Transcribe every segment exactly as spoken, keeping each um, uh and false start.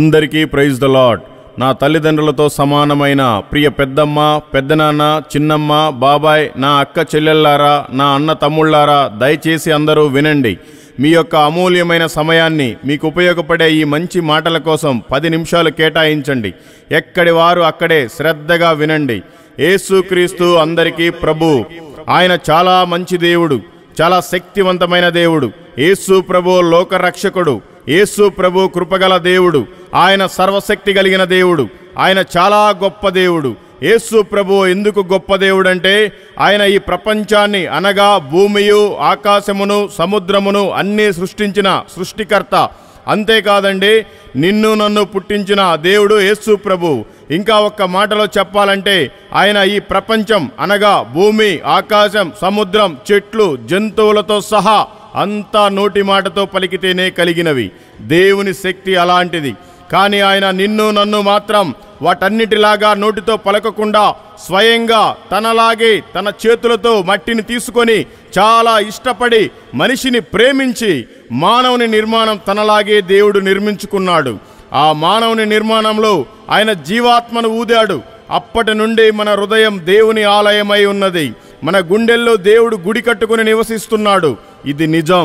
అందరికీ praise the lord. నా తల్లిదండ్రులతో సమానమైన ప్రియ పెద్దమ్మ, పెద్దనాన్న, చిన్నమ్మ, బాబాయ్, నా అక్క చెల్లెళ్ళారా, నా అన్న తమ్ముళ్ళారా, దయచేసి అందరూ వినండి. మీ యొక్క అమూల్యమైన సమయాన్ని మీకు ఉపయోగపడే ఈ మంచి మాటల కోసం పది నిమిషాలు కేటాయించండి. ఎక్కడి వారు అక్కడే శ్రద్ధగా వినండి. యేసుక్రీస్తు అందరికీ ప్రభు. ఆయన చాలా మంచి దేవుడు, చాలా శక్తివంతమైన దేవుడు. యేసు ప్రభు లోకరక్షకుడు. యేసు ప్రభు కృపగల దేవుడు. ఆయన సర్వశక్తి కలిగిన దేవుడు. ఆయన చాలా గొప్ప దేవుడు. యేసు ప్రభు ఎందుకు గొప్ప దేవుడంటే ఆయన ఈ ప్రపంచాన్ని అనగా భూమియు ఆకాశమును సముద్రమును అన్నీ సృష్టించిన సృష్టికర్త. అంతేకాదండి, నిన్ను నన్ను పుట్టించిన దేవుడు యేసు ప్రభు. ఇంకా ఒక్క మాటలో చెప్పాలంటే ఆయన ఈ ప్రపంచం అనగా భూమి, ఆకాశం, సముద్రం, చెట్లు, జంతువులతో సహా అంతా నోటి మాటతో పలికితేనే కలిగినవి. దేవుని శక్తి అలాంటిది. కానీ ఆయన నిన్ను నన్ను మాత్రం వాటన్నిటిలాగా నోటితో పలకకుండా స్వయంగా తనలాగే తన చేతులతో మట్టిని తీసుకొని చాలా ఇష్టపడి మనిషిని ప్రేమించి మానవుని నిర్మాణం తనలాగే దేవుడు నిర్మించుకున్నాడు. ఆ మానవుని నిర్మాణంలో ఆయన జీవాత్మను ఊదాడు. అప్పటి నుండి మన హృదయం దేవుని ఆలయమై ఉన్నది. మన గుండెల్లో దేవుడు గుడి కట్టుకుని నివసిస్తున్నాడు. ఇది నిజం.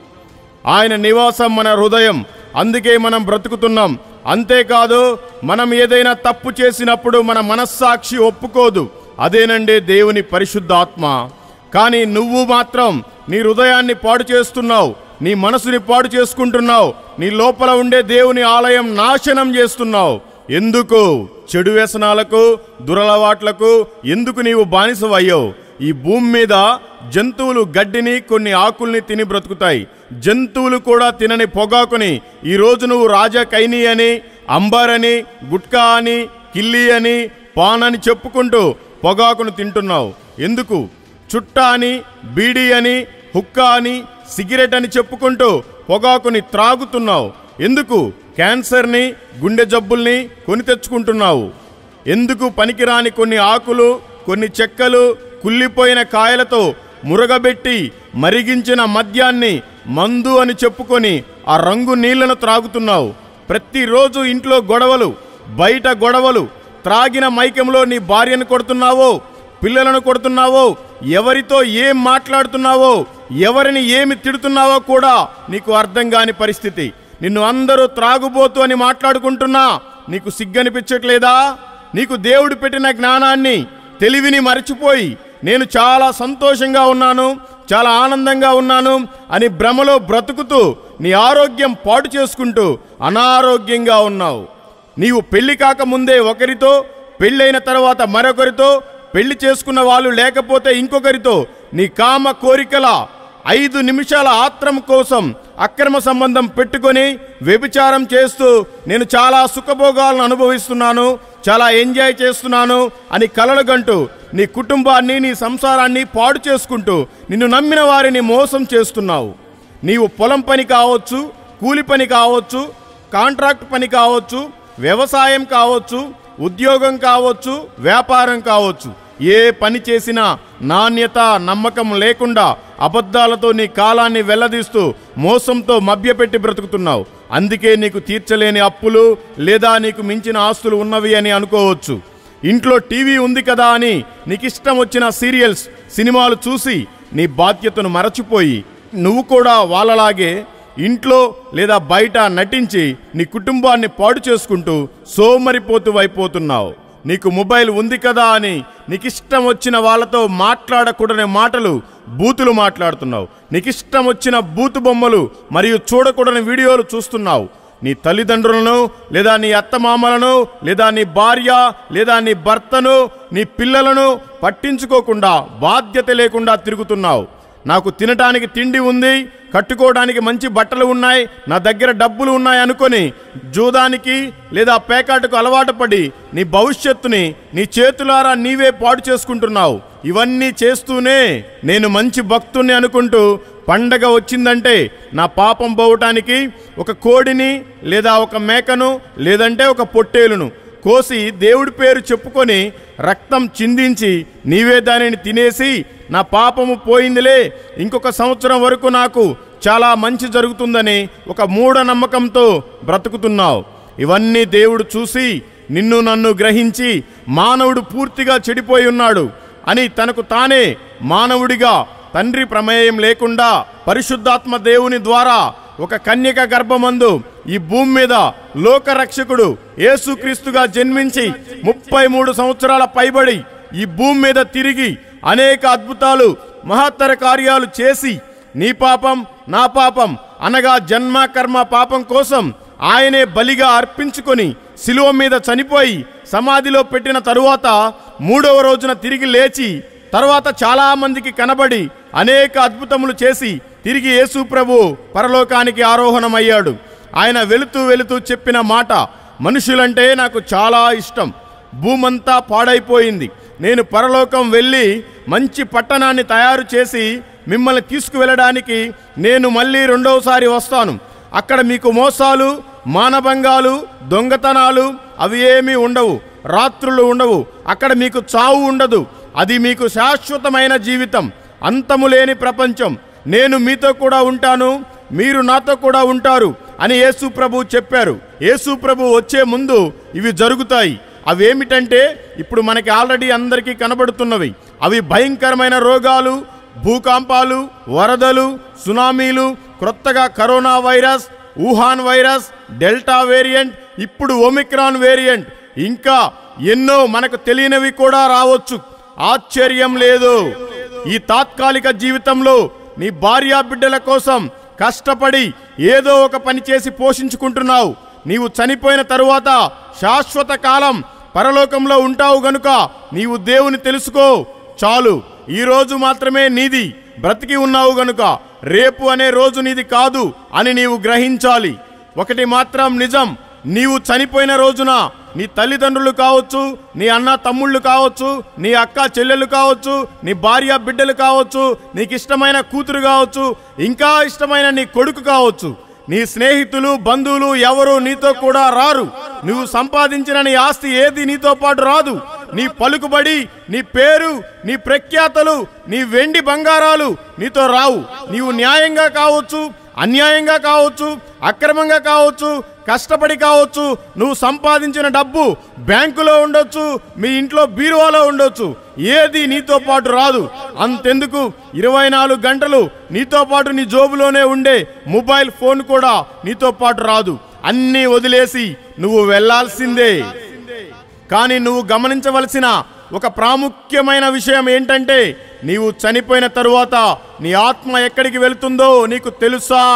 ఆయన నివాసం మన హృదయం. అందుకే మనం బ్రతుకుతున్నాం. అంతేకాదు, మనం ఏదైనా తప్పు చేసినప్పుడు మన మనస్సాక్షి ఒప్పుకోదు. అదేనండి దేవుని పరిశుద్ధాత్మ. కానీ నువ్వు మాత్రం నీ హృదయాన్ని పాడు చేస్తున్నావు, నీ మనసుని పాడు చేసుకుంటున్నావు, నీ లోపల ఉండే దేవుని ఆలయం నాశనం చేస్తున్నావు. ఎందుకు? చెడు వ్యసనాలకు, దురలవాట్లకు ఎందుకు నీవు బానిసవయ్యావు? ఈ భూమి మీద జంతువులు గడ్డిని, కొన్ని ఆకుల్ని తిని బ్రతుకుతాయి. జంతువులు కూడా తినని పొగాకుని ఈరోజు నువ్వు రాజా కైని అని, అంబర్ అని, గుట్కా అని, కిల్లి అని, పాన్ అని చెప్పుకుంటూ పొగాకును తింటున్నావు. ఎందుకు? చుట్టా అని, బీడీ అని, హుక్కా అని, సిగరెట్ అని చెప్పుకుంటూ పొగాకుని త్రాగుతున్నావు. ఎందుకు? క్యాన్సర్ని, గుండె జబ్బుల్ని కొని తెచ్చుకుంటున్నావు. ఎందుకు? పనికిరాని కొన్ని ఆకులు, కొన్ని చెక్కలు, కుళ్ళిపోయిన కాయలతో మురగబెట్టి మరిగించిన మద్యాన్ని మందు అని చెప్పుకొని ఆ రంగు నీళ్లను త్రాగుతున్నావు. ప్రతిరోజు ఇంట్లో గొడవలు, బయట గొడవలు, త్రాగిన మైకంలో నీ భార్యను కొడుతున్నావో, పిల్లలను కొడుతున్నావో, ఎవరితో ఏం మాట్లాడుతున్నావో, ఎవరిని ఏమి తిడుతున్నావో కూడా నీకు అర్థం కాని పరిస్థితి. నిన్ను అందరూ త్రాగుబోతు అని మాట్లాడుకుంటున్నా నీకు సిగ్గనిపించట్లేదా? నీకు దేవుడు పెట్టిన జ్ఞానాన్ని, తెలివిని మరచిపోయి నేను చాలా సంతోషంగా ఉన్నాను, చాలా ఆనందంగా ఉన్నాను అని భ్రమలో బ్రతుకుతూ నీ ఆరోగ్యం పాడు చేసుకుంటూ అనారోగ్యంగా ఉన్నావు. నీవు పెళ్లి కాకముందే ఒకరితో, పెళ్ళైన తర్వాత మరొకరితో, పెళ్లి చేసుకున్న వాళ్ళు లేకపోతే ఇంకొకరితో నీ కామ కోరికల ఐదు నిమిషాల ఆత్రం కోసం అక్రమ సంబంధం పెట్టుకొని వ్యభిచారం చేస్తూ నేను చాలా సుఖభోగాలను అనుభవిస్తున్నాను, చాలా ఎంజాయ్ చేస్తున్నాను అని కలలుగంటూ నీ కుటుంబాన్ని, నీ సంసారాన్ని పాడు చేసుకుంటూ నిన్ను నమ్మిన వారిని మోసం చేస్తున్నావు. నీవు పొలం పని కావచ్చు, కూలి పని కావచ్చు, కాంట్రాక్ట్ పని కావచ్చు, వ్యవసాయం కావచ్చు, ఉద్యోగం కావచ్చు, వ్యాపారం కావచ్చు, ఏ పని చేసినా నాణ్యత, నమ్మకం లేకుండా అబద్ధాలతో నీ కాలాన్ని వెల్లదీస్తూ మోసంతో మభ్యపెట్టి బ్రతుకుతున్నావు. అందుకే నీకు తీర్చలేని అప్పులు లేదా నీకు మించిన ఆస్తులు ఉన్నవి అని అనుకోవచ్చు. ఇంట్లో టీవీ ఉంది కదా అని నీకు ఇష్టం వచ్చిన సీరియల్స్, సినిమాలు చూసి నీ బాధ్యతను మరచిపోయి నువ్వు కూడా వాళ్ళలాగే ఇంట్లో లేదా బయట నటించి నీ కుటుంబాన్ని పాడు చేసుకుంటూ సోమరిపోతూ అయిపోతున్నావు. నీకు మొబైల్ ఉంది కదా అని నీకు ఇష్టం వచ్చిన వాళ్ళతో మాట్లాడకూడని మాటలు, బూతులు మాట్లాడుతున్నావు. నీకు ఇష్టం వచ్చిన బూతు బొమ్మలు మరియు చూడకూడని వీడియోలు చూస్తున్నావు. నీ తల్లిదండ్రులను లేదా నీ అత్తమామలను లేదా నీ భార్య లేదా నీ భర్తను, నీ పిల్లలను పట్టించుకోకుండా బాధ్యత లేకుండా తిరుగుతున్నావు. నాకు తినటానికి తిండి ఉంది, కట్టుకోవడానికి మంచి బట్టలు ఉన్నాయి, నా దగ్గర డబ్బులు ఉన్నాయి అనుకొని జూదానికి లేదా పేకాటకు అలవాటు పడి నీ భవిష్యత్తుని నీ చేతులారా నీవే పాడు చేసుకుంటున్నావు. ఇవన్నీ చేస్తూనే నేను మంచి భక్తుణ్ణి అనుకుంటూ పండగ వచ్చిందంటే నా పాపం పోవటానికి ఒక కోడిని లేదా ఒక మేకను లేదంటే ఒక పొట్టేలును కోసి దేవుడి పేరు చెప్పుకొని రక్తం చిందించి నీవే దానిని తినేసి నా పాపము పోయిందిలే, ఇంకొక సంవత్సరం వరకు నాకు చాలా మంచి జరుగుతుందని ఒక మూఢ నమ్మకంతో బ్రతుకుతున్నావు. ఇవన్నీ దేవుడు చూసి నిన్ను నన్ను గ్రహించి మానవుడు పూర్తిగా చెడిపోయి ఉన్నాడు అని తనకు తానే మానవుడిగా తండ్రి ప్రమేయం లేకుండా పరిశుద్ధాత్మ దేవుని ద్వారా ఒక కన్యక గర్భమందు ఈ భూమి మీద లోకరక్షకుడు యేసుక్రీస్తుగా జన్మించి ముప్పై మూడు సంవత్సరాల పైబడి ఈ భూమి మీద తిరిగి అనేక అద్భుతాలు మహత్తర కార్యాలు చేసి నీ పాపం నా పాపం అనగా జన్మ కర్మ పాపం కోసం ఆయనే బలిగా అర్పించుకొని శిలువ మీద చనిపోయి సమాధిలో పెట్టిన తరువాత మూడవ రోజున తిరిగి లేచి తర్వాత చాలా మందికి కనబడి అనేక అద్భుతములు చేసి తిరిగి యేసు ప్రభు పరలోకానికి ఆరోహణమయ్యాడు. ఆయన వెళుతూ వెళుతూ చెప్పిన మాట, మనుషులంటే నాకు చాలా ఇష్టం, భూమంతా పాడైపోయింది, నేను పరలోకం వెళ్ళి మంచి పట్టణాన్ని తయారు చేసి మిమ్మల్ని తీసుకువెళ్ళడానికి నేను మళ్ళీ రెండవసారి వస్తాను. అక్కడ మీకు మోసాలు, మానభంగాలు, దొంగతనాలు అవి ఏమీ ఉండవు, రాత్రులు ఉండవు, అక్కడ మీకు చావు ఉండదు. అది మీకు శాశ్వతమైన జీవితం, అంతము లేని ప్రపంచం. నేను మీతో కూడా ఉంటాను, మీరు నాతో కూడా ఉంటారు అని యేసు ప్రభు చెప్పారు. యేసు ప్రభు వచ్చే ముందు ఇవి జరుగుతాయి. అవేమిటంటే ఇప్పుడు మనకి ఆల్రెడీ అందరికీ కనబడుతున్నవి. అవి భయంకరమైన రోగాలు, భూకంపాలు, వరదలు, సునామీలు, క్రొత్తగా corona virus, Wuhan virus, delta variant, ఇప్పుడు ఒమిక్రాన్ వేరియంట్, ఇంకా ఎన్నో మనకు తెలియనివి కూడా రావచ్చు. ఆశ్చర్యం లేదు. ఈ తాత్కాలిక జీవితంలో నీ భార్యా బిడ్డల కోసం కష్టపడి ఏదో ఒక పని చేసి పోషించుకుంటున్నావు. నీవు చనిపోయిన తరువాత శాశ్వత కాలం పరలోకంలో ఉంటావు గనుక నీవు దేవుని తెలుసుకో చాలు. ఈ రోజు మాత్రమే నీది, బ్రతికి ఉన్నావు గనుక రేపు అనే రోజు నీది కాదు అని నీవు గ్రహించాలి. ఒకటి మాత్రం నిజం, నీవు చనిపోయిన రోజున నీ తల్లిదండ్రులు కావచ్చు, నీ అన్న తమ్ముళ్ళు కావచ్చు, నీ అక్క చెల్లెలు కావచ్చు, నీ భార్య బిడ్డలు కావచ్చు, నీకు ఇష్టమైన కూతురు కావచ్చు, ఇంకా ఇష్టమైన నీ కొడుకు కావచ్చు, నీ స్నేహితులు బంధువులు ఎవరు నీతో కూడా రారు. నువ్వు సంపాదించిన నీ ఆస్తి ఏది నీతో పాటు రాదు. నీ పలుకుబడి, నీ పేరు, నీ ప్రఖ్యాతలు, నీ వెండి బంగారాలు నీతో రావు. నీవు న్యాయంగా కావచ్చు, అన్యాయంగా కావచ్చు, అక్రమంగా కావచ్చు, కష్టపడి కావచ్చు, నువ్వు సంపాదించిన డబ్బు బ్యాంకులో ఉండొచ్చు, మీ ఇంట్లో బీరువాలో ఉండొచ్చు, ఏది నీతో పాటు రాదు. అంతెందుకు ఇరవై నాలుగు గంటలు నీతో పాటు నీ జోబులోనే ఉండే మొబైల్ ఫోన్ కూడా నీతో పాటు రాదు. అన్నీ వదిలేసి నువ్వు వెళ్లాల్సిందే. కానీ నువ్వు గమనించవలసిన ఒక ప్రాముఖ్యమైన విషయం ఏంటంటే, నీవు చనిపోయిన తరువాత నీ ఆత్మ ఎక్కడికి వెళుతుందో నీకు తెలుసా?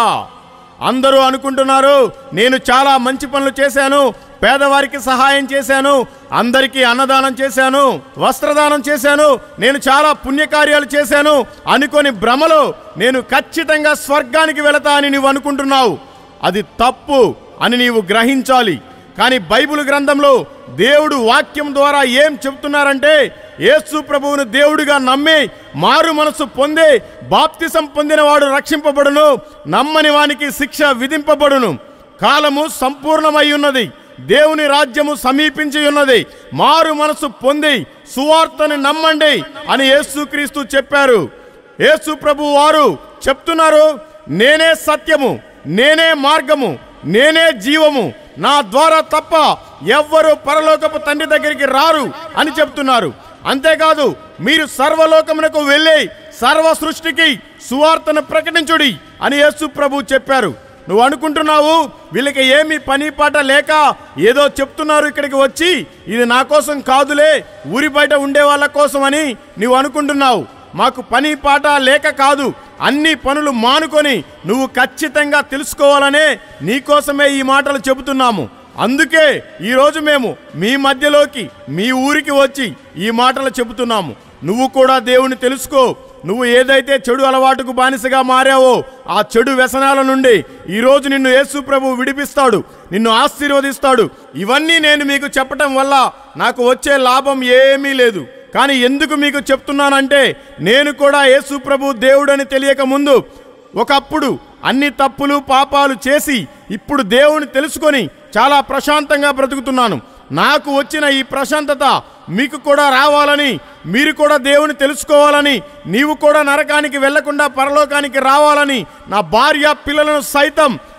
అందరూ అనుకుంటున్నారు, నేను చాలా మంచి పనులు చేశాను, పేదవారికి సహాయం చేశాను, అందరికీ అన్నదానం చేశాను, వస్త్రదానం చేశాను, నేను చాలా పుణ్యకార్యాలు చేశాను అనుకొని భ్రమలో నేను ఖచ్చితంగా స్వర్గానికి వెళతా అని నీవు అనుకుంటున్నావు. అది తప్పు అని నీవు గ్రహించాలి. కానీ బైబిల్ గ్రంథంలో దేవుడు వాక్యం ద్వారా ఏం చెప్తున్నారంటే, యేసు ప్రభువును దేవుడిగా నమ్మి మారు మనసు పొందే బాప్తిసం పొందినవాడు రక్షింపబడును, నమ్మని వానికి శిక్ష విధింపబడును. కాలము సంపూర్ణమై ఉన్నది, దేవుని రాజ్యము సమీపించి ఉన్నది, మారు మనసు పొంది సువార్తని నమ్మండి అని యేసుక్రీస్తు చెప్పారు. యేసు ప్రభు వారు చెప్తున్నారు, నేనే సత్యము, నేనే మార్గము, నేనే జీవము, నా ద్వారా తప్ప ఎవ్వరూ పరలోకపు తండ్రి దగ్గరికి రారు అని చెప్తున్నారు. అంతేకాదు, మీరు సర్వలోకమునకు వెళ్ళి సర్వ సృష్టికి సువార్తను ప్రకటించుడి అని యేసు ప్రభు చెప్పారు. నువ్వు అనుకుంటున్నావు వీళ్ళకి ఏమీ పని పాట లేక ఏదో చెప్తున్నారు ఇక్కడికి వచ్చి, ఇది నా కోసం కాదులే, ఊరి బయట ఉండే వాళ్ళ కోసం అని నువ్వు అనుకుంటున్నావు. మాకు పని పాట లేక కాదు, అన్ని పనులు మానుకొని నువ్వు ఖచ్చితంగా తెలుసుకోవాలనే నీకోసమే ఈ మాటలు చెబుతున్నాము. అందుకే ఈరోజు మేము మీ మధ్యలోకి మీ ఊరికి వచ్చి ఈ మాటలు చెబుతున్నాము. నువ్వు కూడా దేవుని తెలుసుకో. నువ్వు ఏదైతే చెడు అలవాటుకు బానిసగా మారావో ఆ చెడు వ్యసనాల నుండి ఈరోజు నిన్ను యేసు ప్రభు విడిపిస్తాడు, నిన్ను ఆశీర్వదిస్తాడు. ఇవన్నీ నేను మీకు చెప్పటం వల్ల నాకు వచ్చే లాభం ఏమీ లేదు. కానీ ఎందుకు మీకు చెప్తున్నానంటే, నేను కూడా యేసు ప్రభు దేవుడని తెలియక ముందు ఒకప్పుడు అన్ని తప్పులు పాపాలు చేసి ఇప్పుడు దేవుని తెలుసుకొని చాలా ప్రశాంతంగా బ్రతుకుతున్నాను. నాకు వచ్చిన ఈ ప్రశాంతత మీకు కూడా రావాలని, మీరు కూడా దేవుని తెలుసుకోవాలని, నీవు కూడా నరకానికి వెళ్లకుండా పరలోకానికి రావాలని, నా భార్య పిల్లలను సైతం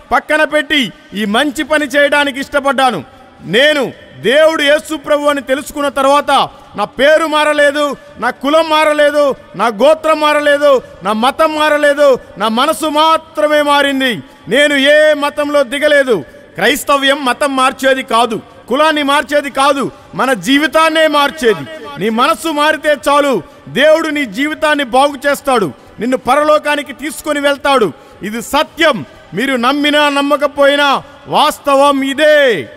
పక్కన పెట్టి ఈ మంచి పని చేయడానికి ఇష్టపడ్డాను. నేను దేవుడు యేసు ప్రభు అని తెలుసుకున్న తర్వాత నా పేరు మారలేదు, నా కులం మారలేదు, నా గోత్రం మారలేదు, నా మతం మారలేదు, నా మనసు మాత్రమే మారింది. నేను ఏ మతంలో దిగలేదు. క్రైస్తవ్యం మతం మార్చేది కాదు, కులాన్ని మార్చేది కాదు, మన జీవితాన్నే మార్చేది. నీ మనస్సు మారితే చాలు, దేవుడు నీ జీవితాన్ని బాగు చేస్తాడు, నిన్ను పరలోకానికి తీసుకొని వెళ్తాడు. ఇది సత్యం. మీరు నమ్మినా నమ్మకపోయినా వాస్తవం ఇదే.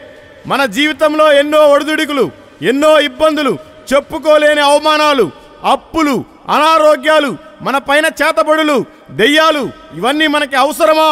మన జీవితంలో ఎన్నో ఒడిదుడుకులు, ఎన్నో ఇబ్బందులు, చెప్పుకోలేని అవమానాలు, అప్పులు, అనారోగ్యాలు, మన పైన చేతబడులు, దెయ్యాలు, ఇవన్నీ మనకి అవసరమా?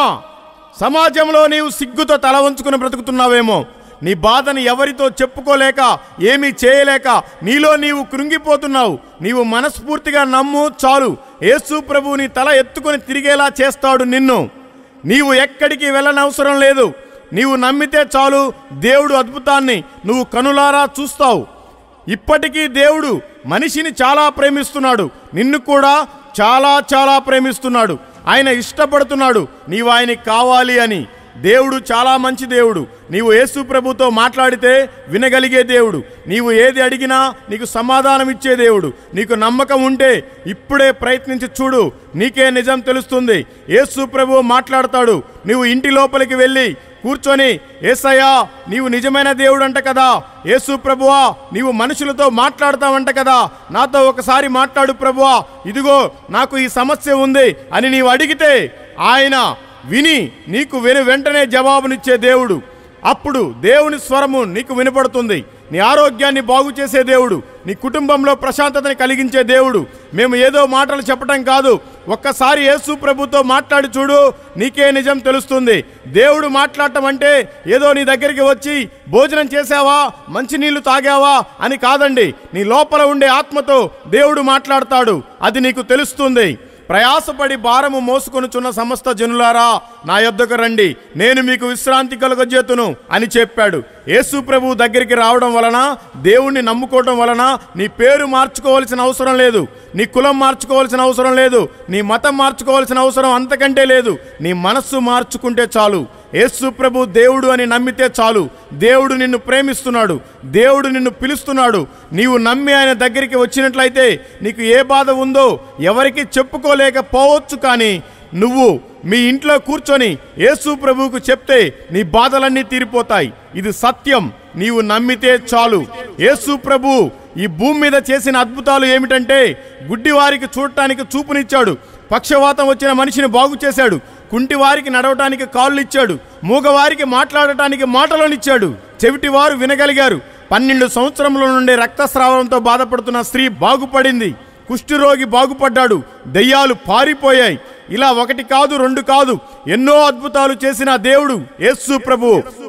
సమాజంలో నీవు సిగ్గుతో తల వంచుకుని బ్రతుకుతున్నావేమో. నీ బాధని ఎవరితో చెప్పుకోలేక, ఏమీ చేయలేక నీలో నీవు కృంగిపోతున్నావు. నీవు మనస్ఫూర్తిగా నమ్ము చాలు, యేసు ప్రభువు నీ తల ఎత్తుకొని తిరిగేలా చేస్తాడు నిన్ను. నీవు ఎక్కడికి వెళ్ళనవసరం లేదు. నీవు నమ్మితే చాలు, దేవుడు అద్భుతాన్ని నువ్వు కనులారా చూస్తావు. ఇప్పటికీ దేవుడు మనిషిని చాలా ప్రేమిస్తున్నాడు, నిన్ను కూడా చాలా చాలా ప్రేమిస్తున్నాడు. ఆయన ఇష్టపడుతున్నాడు నీవు ఆయనకి కావాలి అని. దేవుడు చాలా మంచి దేవుడు. నీవు యేసు ప్రభుతో మాట్లాడితే వినగలిగే దేవుడు. నీవు ఏది అడిగినా నీకు సమాధానం ఇచ్చే దేవుడు. నీకు నమ్మకం ఉంటే ఇప్పుడే ప్రయత్నించి చూడు, నీకే నిజం తెలుస్తుంది. యేసు ప్రభువు మాట్లాడతాడు. నీవు ఇంటి లోపలికి వెళ్ళి కూర్చొని, యేసయ్యా నీవు నిజమైన దేవుడు అంట కదా, యేసు ప్రభువా నీవు మనుషులతో మాట్లాడతావంట కదా, నాతో ఒకసారి మాట్లాడు ప్రభువా, ఇదిగో నాకు ఈ సమస్య ఉంది అని నీవు అడిగితే ఆయన విని నీకు వెను వెంటనే జవాబునిచ్చే దేవుడు. అప్పుడు దేవుని స్వరము నీకు వినపడుతుంది. నీ ఆరోగ్యాన్ని బాగు చేసే దేవుడు, నీ కుటుంబంలో ప్రశాంతతని కలిగించే దేవుడు. మేము ఏదో మాటలు చెప్పటం కాదు, ఒక్కసారి యేసు ప్రభుతో మాట్లాడి చూడు, నీకే నిజం తెలుస్తుంది. దేవుడు మాట్లాడటం అంటే ఏదో నీ దగ్గరికి వచ్చి భోజనం చేసావా, మంచినీళ్లు తాగావా అని కాదండి. నీ లోపల ఉండే ఆత్మతో దేవుడు మాట్లాడతాడు, అది నీకు తెలుస్తుంది. ప్రయాసపడి భారము మోసుకొనుచున్న సమస్త జనులారా నా యొద్దకు రండి, నేను మీకు విశ్రాంతి కలుగజేతును అని చెప్పాడు. యేసు ప్రభువు దగ్గరికి రావడం వలన, దేవుణ్ణి నమ్ముకోవడం వలన నీ పేరు మార్చుకోవాల్సిన అవసరం లేదు, నీ కులం మార్చుకోవాల్సిన అవసరం లేదు, నీ మతం మార్చుకోవాల్సిన అవసరం అంతకంటే లేదు. నీ మనస్సు మార్చుకుంటే చాలు. యేసు ప్రభు దేవుడు అని నమ్మితే చాలు. దేవుడు నిన్ను ప్రేమిస్తున్నాడు, దేవుడు నిన్ను పిలుస్తున్నాడు. నీవు నమ్మి ఆయన దగ్గరికి వచ్చినట్లయితే నీకు ఏ బాధ ఉందో ఎవరికి చెప్పుకోలేకపోవచ్చు, కానీ నువ్వు మీ ఇంట్లో కూర్చొని యేసు ప్రభువుకు చెప్తే నీ బాధలన్నీ తీరిపోతాయి. ఇది సత్యం. నీవు నమ్మితే చాలు. యేసు ప్రభు ఈ భూమి మీద చేసిన అద్భుతాలు ఏమిటంటే, గుడ్డి వారికి చూడటానికి చూపునిచ్చాడు, పక్షవాతం వచ్చిన మనిషిని బాగు చేశాడు, కుంటి వారికి నడవటానికి కాళ్ళు ఇచ్చాడు, మూగవారికి మాట్లాడటానికి మాటలనిచ్చాడు, చెవిటివారు వినగలిగారు, పన్నెండు సంవత్సరముల నుండి రక్తస్రావంతో బాధపడుతున్న స్త్రీ బాగుపడింది, కుష్ఠరోగి బాగుపడ్డాడు, దెయ్యాలు పారిపోయాయి. ఇలా ఒకటి కాదు, రెండు కాదు, ఎన్నో అద్భుతాలు చేసిన దేవుడు యేసు ప్రభు.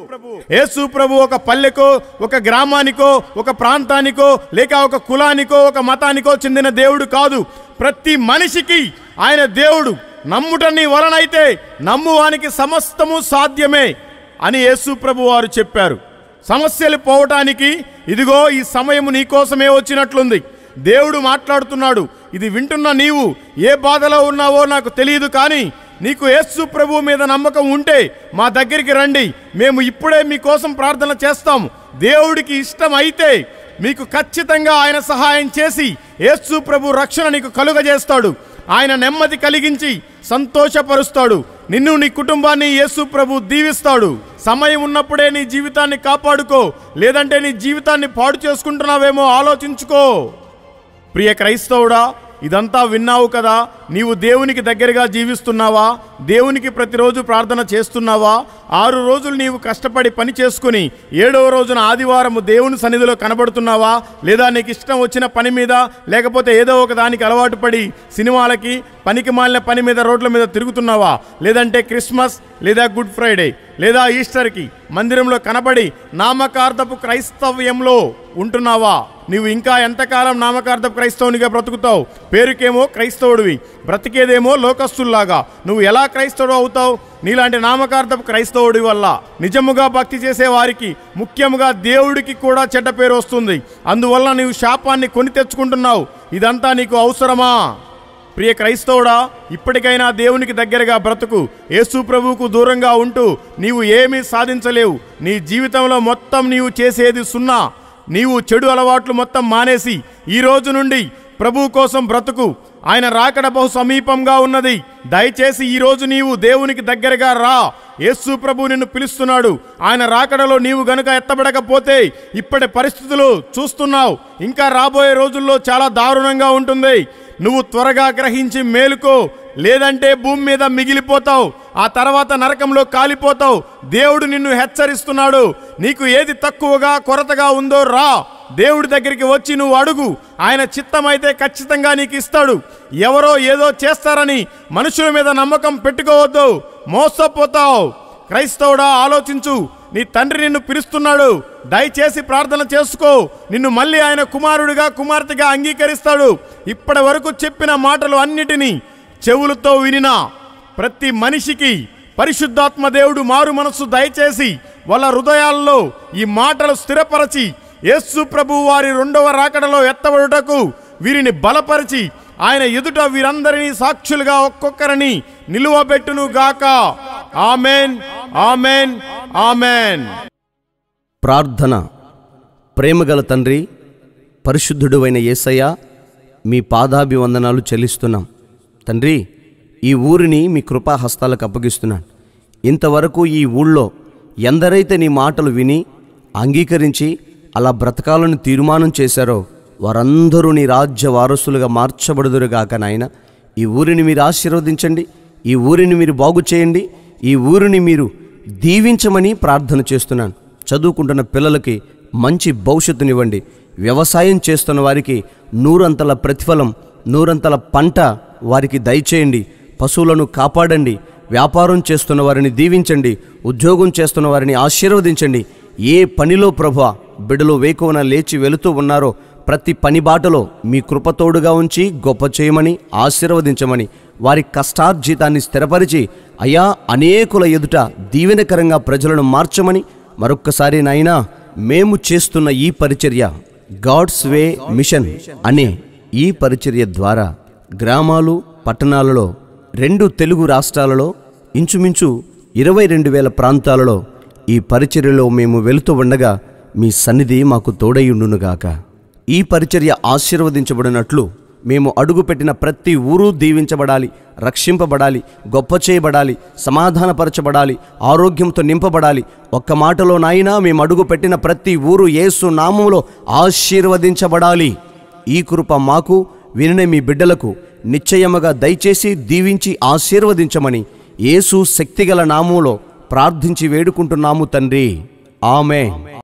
యేసు ప్రభు ఒక పల్లెకో, ఒక గ్రామానికో, ఒక ప్రాంతానికో, లేక ఒక కులానికో, ఒక మతానికో చెందిన దేవుడు కాదు. ప్రతి మనిషికి ఆయన దేవుడు. నమ్ముట నీ వలనైతే నమ్మువానికి సమస్తము సాధ్యమే అని యేసు ప్రభు వారు చెప్పారు. సమస్యలు పోవటానికి ఇదిగో ఈ సమయము నీకోసమే వచ్చినట్లుంది. దేవుడు మాట్లాడుతున్నాడు. ఇది వింటున్న నీవు ఏ బాధలో ఉన్నావో నాకు తెలియదు, కానీ నీకు యేసు ప్రభు మీద నమ్మకం ఉంటే మా దగ్గరికి రండి, మేము ఇప్పుడే మీకోసం ప్రార్థన చేస్తాము. దేవుడికి ఇష్టం అయితే మీకు ఖచ్చితంగా ఆయన సహాయం చేసి యేసు ప్రభు రక్షణ నీకు కలుగజేస్తాడు. ఆయన నెమ్మది కలిగించి సంతోషపరుస్తాడు. నిన్ను, నీ కుటుంబాన్ని యేసు ప్రభు దీవిస్తాడు. సమయం ఉన్నప్పుడే నీ జీవితాన్ని కాపాడుకో, లేదంటే నీ జీవితాన్ని పాడు చేసుకుంటున్నావేమో ఆలోచించుకో. ప్రియ క్రైస్తవుడా, ఇదంతా విన్నావు కదా. నీవు దేవునికి దగ్గరగా జీవిస్తున్నావా? దేవునికి ప్రతిరోజు ప్రార్థన చేస్తున్నావా? ఆరు రోజులు నీవు కష్టపడి పని చేసుకుని ఏడవ రోజున ఆదివారము దేవుని సన్నిధిలో కనబడుతున్నావా? లేదా నీకు ఇష్టం వచ్చిన పని మీద, లేకపోతే ఏదో ఒక దానికి అలవాటు పడి సినిమాలకి, పనికి మాలిన పని మీద రోడ్ల మీద తిరుగుతున్నావా? లేదంటే క్రిస్మస్ లేదా గుడ్ ఫ్రైడే లేదా ఈస్టర్కి మందిరంలో కనబడి నామకార్థపు క్రైస్తవ్యంలో ఉంటున్నావా? నీవు ఇంకా ఎంతకాలం నామకార్థపు క్రైస్తవునిగా బ్రతుకుతావు? పేరుకేమో క్రైస్తవుడివి, బ్రతికేదేమో లోకస్తుల్లాగా. నువ్వు ఎలా క్రైస్తవుడు అవుతావు? నీలాంటి నామకార్థపు క్రైస్తవుడి వల్ల. నిజముగా భక్తి చేసే వారికి, ముఖ్యంగా దేవుడికి కూడా చెడ్డ పేరు వస్తుంది. అందువల్ల నీవు శాపాన్ని కొని తెచ్చుకుంటున్నావు. ఇదంతా నీకు అవసరమా? ప్రియ క్రైస్తవుడా, ఇప్పటికైనా దేవునికి దగ్గరగా బ్రతుకు. యేసు ప్రభువుకు దూరంగా ఉంటూ నీవు ఏమీ సాధించలేవు. నీ జీవితంలో మొత్తం నీవు చేసేది సున్నా. నీవు చెడు అలవాట్లు మొత్తం మానేసి ఈ రోజు నుండి ప్రభువు కోసం బ్రతుకు. ఆయన రాకడ బహు సమీపంగా ఉన్నది. దయచేసి ఈరోజు నీవు దేవునికి దగ్గరగా రా. యేసు ప్రభు నిన్ను పిలుస్తున్నాడు. ఆయన రాకడలో నీవు గనుక ఎత్తబడకపోతే ఇప్పటి పరిస్థితులు చూస్తున్నావు, ఇంకా రాబోయే రోజుల్లో చాలా దారుణంగా ఉంటుంది. నువ్వు త్వరగా గ్రహించి మేలుకో, లేదంటే భూమి మీద మిగిలిపోతావు. ఆ తర్వాత నరకంలో కాలిపోతావు. దేవుడు నిన్ను హెచ్చరిస్తున్నాడు. నీకు ఏది తక్కువగా కొరతగా ఉందో రా. దేవుడి దగ్గరికి వచ్చి నువ్వు అడుగు. ఆయన చిత్తమైతే ఖచ్చితంగా నీకు ఇస్తాడు. ఎవరో ఏదో చేస్తారని మనుషుల మీద నమ్మకం పెట్టుకోవద్దు, మోసపోతావు. క్రైస్తవుడా, ఆలోచించు. నీ తండ్రి నిన్ను పిలుస్తున్నాడు. దయచేసి ప్రార్థన చేసుకో. నిన్ను మళ్ళీ ఆయన కుమారుడిగా కుమార్తెగా అంగీకరిస్తాడు. ఇప్పటి వరకు చెప్పిన మాటలు అన్నిటినీ చెవులతో వినినా ప్రతి మనిషికి పరిశుద్ధాత్మ దేవుడు మారు మనస్సు దయచేసి వాళ్ళ హృదయాల్లో ఈ మాటలు స్థిరపరచి యేసు ప్రభు వారి రెండవ రాకడలో ఎత్తబడుటకు వీరిని బలపరిచి ఆయన ఎదుట వీరందరినీ సాక్షులుగా ఒక్కొక్కరిని నిలువబెట్టును గాక. Amen, amen, amen. ప్రార్థన. ప్రేమగల తండ్రి, పరిశుద్ధుడువైన యేసయ్య, మీ పాదాభివందనాలు చెల్లిస్తున్నాం. తండ్రి, ఈ ఊరిని మీ కృపా హస్తాలకు అప్పగిస్తున్నాను. ఇంతవరకు ఈ ఊళ్ళో ఎందరైతే నీ మాటలు విని అంగీకరించి అలా బ్రతకాలను తీర్మానం చేశారో వారందరూ నీ రాజ్య వారసులుగా మార్చబడుదురుగాక. నాయన, ఈ ఊరిని మీరు ఆశీర్వదించండి. ఈ ఊరిని మీరు బాగు చేయండి. ఈ ఊరిని మీరు దీవించమని ప్రార్థన చేస్తున్నాను. చదువుకుంటున్న పిల్లలకి మంచి భవిష్యత్తునివ్వండి. వ్యవసాయం చేస్తున్న వారికి నూరంతల ప్రతిఫలం, నూరంతల పంట వారికి దయచేయండి. పశువులను కాపాడండి. వ్యాపారం చేస్తున్న వారిని దీవించండి. ఉద్యోగం చేస్తున్న వారిని ఆశీర్వదించండి. ఏ పనిలో ప్రభువా బిడ్డలు వేకువన లేచి వెళుతూ ఉన్నారో ప్రతి పని బాటలో మీ కృపతోడుగా ఉంచి గొప్ప చేయమని, ఆశీర్వదించమని, వారి కష్టార్జితాన్ని స్థిరపరిచి అయా అనేకుల ఎదుట దీవెనకరంగా ప్రజలను మార్చమని మరొక్కసారి నాయనా, మేము చేస్తున్న ఈ పరిచర్య గాడ్స్ వే మిషన్ అనే ఈ పరిచర్య ద్వారా గ్రామాలు, పట్టణాలలో, రెండు తెలుగు రాష్ట్రాలలో ఇంచుమించు ఇరవై రెండు వేల ప్రాంతాలలో ఈ పరిచర్యలో మేము వెళుతూ ఉండగా మీ సన్నిధి మాకు తోడైయుండునుగాక. ఈ పరిచర్య ఆశీర్వదించబడినట్లు మేము అడుగుపెట్టిన ప్రతి ఊరు దీవించబడాలి, రక్షింపబడాలి, గొప్ప చేయబడాలి, సమాధానపరచబడాలి, ఆరోగ్యంతో నింపబడాలి. ఒక్క మాటలో నాయనా, మేము అడుగుపెట్టిన ప్రతి ఊరు యేసు నామములో ఆశీర్వదించబడాలి. ఈ కృప మాకు, వినే మీ బిడ్డలకు నిశ్చయముగా దయచేసి దీవించి ఆశీర్వదించమని యేసు శక్తిగల నామములో ప్రార్థించి వేడుకుంటున్నాము తండ్రి. ఆమేన్.